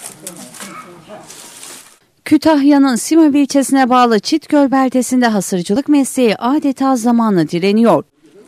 Kütahya'nın Simav ilçesine bağlı Çitgöl beldesinde hasırcılık mesleği adeta zamanla direniyor.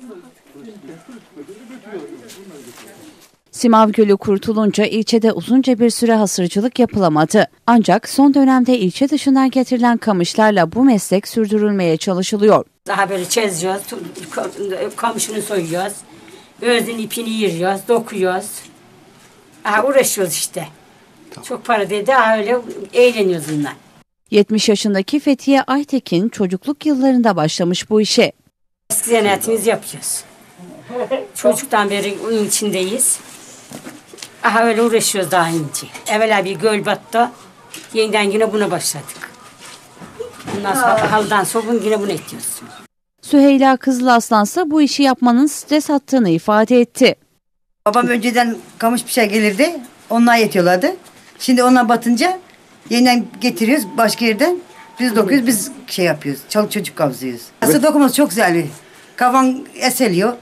Simav Gölü kurtulunca ilçede uzunca bir süre hasırcılık yapılamadı. Ancak son dönemde ilçe dışından getirilen kamışlarla bu meslek sürdürülmeye çalışılıyor. Daha böyle çiziyoruz, kamışını soyuyoruz, özün ipini yırıyoruz, dokuyoruz. Uğraşıyoruz işte. Tamam. Çok para dedi, öyle eğleniyoruz bundan. 70 yaşındaki Fethiye Aytekin çocukluk yıllarında başlamış bu işe. Eski zanaatimizi yapıyoruz. Çocuktan beri onun içindeyiz. Öyle uğraşıyoruz daha önce. Evvela bir göl battı, yeniden yine buna başladık. Bundan sonra haldan sonra yine bunu ediyoruz. Süheyla Kızılaslan ise bu işi yapmanın stres attığını ifade etti. Babam önceden kamış bir şey gelirdi, onlar yetiyorlardı. Şimdi onlar batınca yeniden getiriyoruz başka yerden. Biz dokuyoruz, biz şey yapıyoruz, çoluk çocuk kavzıyoruz. Aslında dokuması çok güzel. Kafan eseliyor.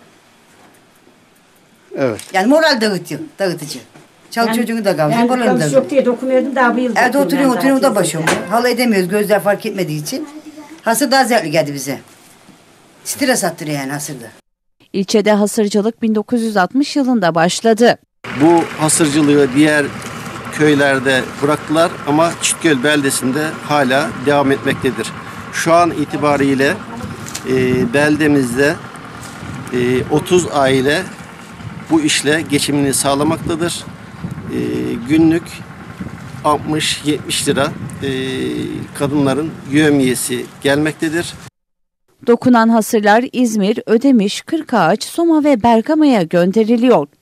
Evet. Yani moral dağıtıcı. Çoluk çocuğunu da kavzıyor, moral kamış yok diye dokumuyordum, daha bu yıl evde oturuyorum da başıyorum. Halı edemiyoruz, gözler fark etmediği için. Hasır daha zevkli geldi bize. Stres attırıyor yani hasırda. İlçede hasırcılık 1960 yılında başladı. Bu hasırcılığı diğer köylerde bıraktılar ama Çitgöl beldesinde hala devam etmektedir. Şu an itibariyle beldemizde 30 aile bu işle geçimini sağlamaktadır. Günlük 60-70 lira kadınların yevmiyesi gelmektedir. Dokunan hasırlar İzmir, Ödemiş, Kırkağaç, Soma ve Bergama'ya gönderiliyor.